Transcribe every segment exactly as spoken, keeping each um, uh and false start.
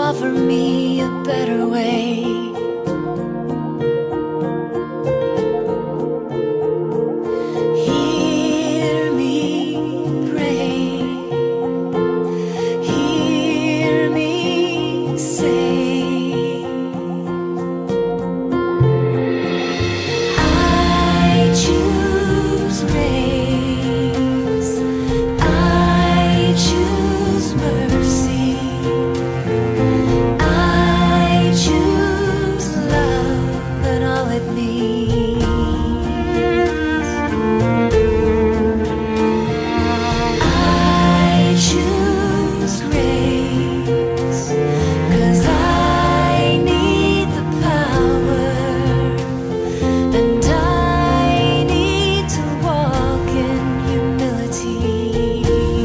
offer me a better way. Hear me pray, hear me say, I choose grace, I choose mercy, I choose love and all it needs. I choose grace, 'cause I need the power, and I need to walk in humility.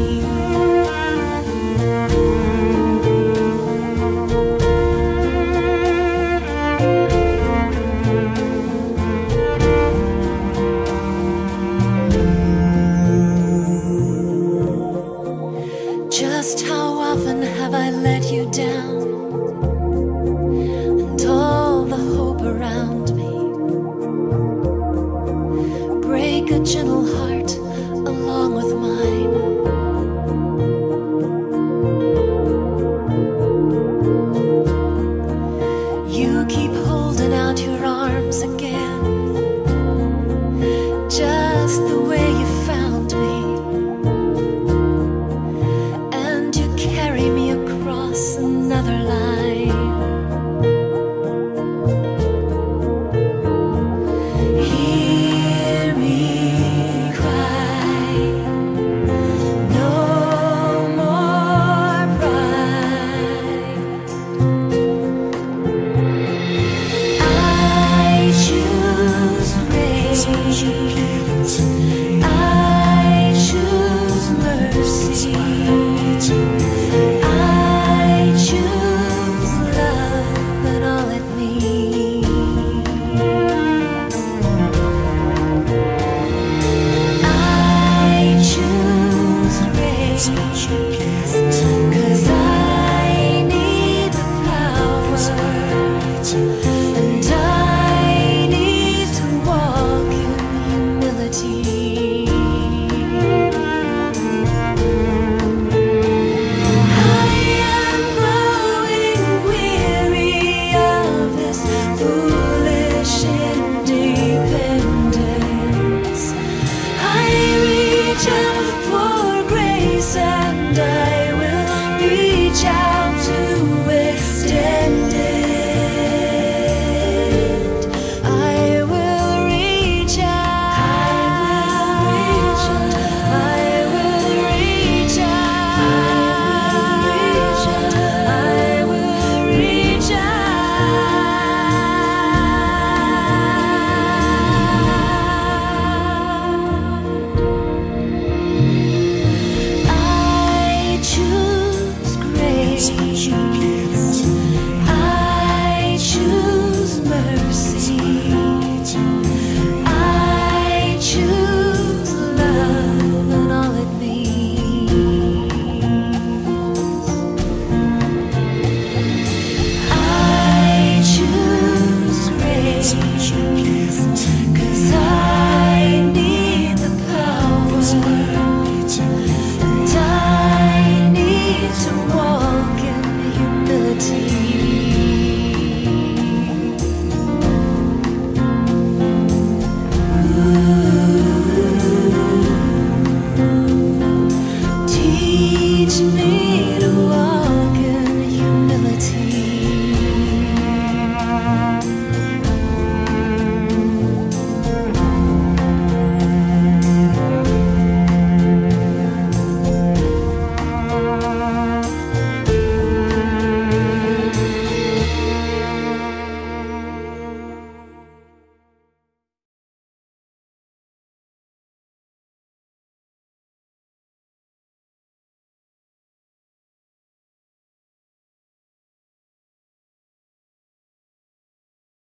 Just how often have I let you down, and all the hope around me? Break a gentle heart